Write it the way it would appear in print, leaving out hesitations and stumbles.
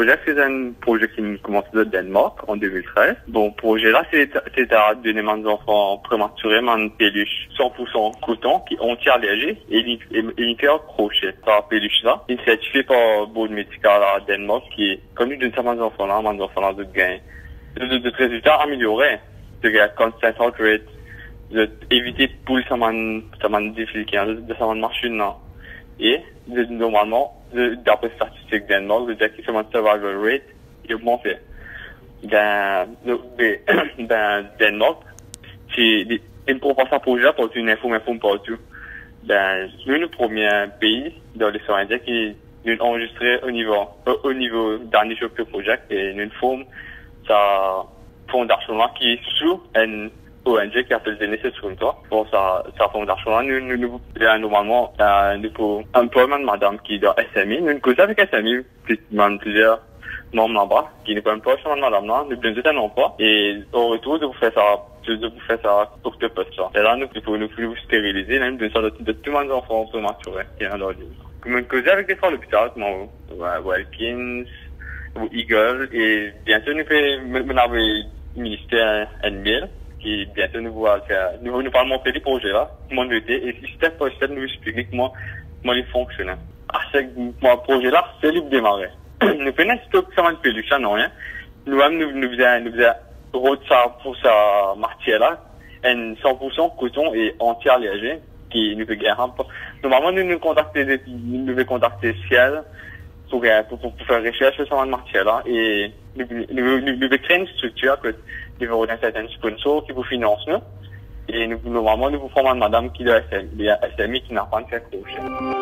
projet, c'est un projet qui commence de Danemark en 2013. Bon, projet là, c'est à donner aux enfants prématurés une peluche 100% coton qui est entière léger et une crochet. Par peluche là, il est certifié par Board Medical à Danemark qui est connu de certains enfants là de gain de résultats améliorés, de constant heart rate, d'éviter pour ça man difficulté de ça machine là. Et normalement, d'après les statistiques Danemark, le dire que c'est un survival rate est augmenté. Dans Danemark, c'est une proportion projet pour une info partout. Nous, le premier pays dans l'histoire indienne qui nous enregistré au niveau dernier jour de projet et nous forme sa fondation là qui est sous un ONG qui appelle Genesis comme toi. Pour sa fondation là, nous normalement, nous pour employment madame qui est dans SMI, nous causons avec SMI, plusieurs membres là-bas, qui nous emploient sur madame là, nous donnons un emploi, et au retour, de vous faire ça, pour que poste là. Et là, nous pouvons stériliser, nous donnons ça de tous les enfants prématurés, qui sont dans le livre. Comme nous causons avec des fois à l'hôpital, comme Wilkins, ou Eagle, et bientôt nous avons ministère NBL, qui bientôt nous parlons montrer des projets là, comment nous aider, et step par step nous expliquer comment ils fonctionnent. À ce projet là, c'est libre de démarrer. Nous prenons stock ça de peluche, non rien. Nous faisons ça pour sa matière là, 100% coton et entière léger, qui nous fait gagner. Normalement, nous devons contacter Ciel, pour faire recherche sur cette matière-là et nous créer une structure que nous avons certains sponsors qui vous financent nous et normalement nous vous formons une madame qui est SMI qui n'a pas de crochet.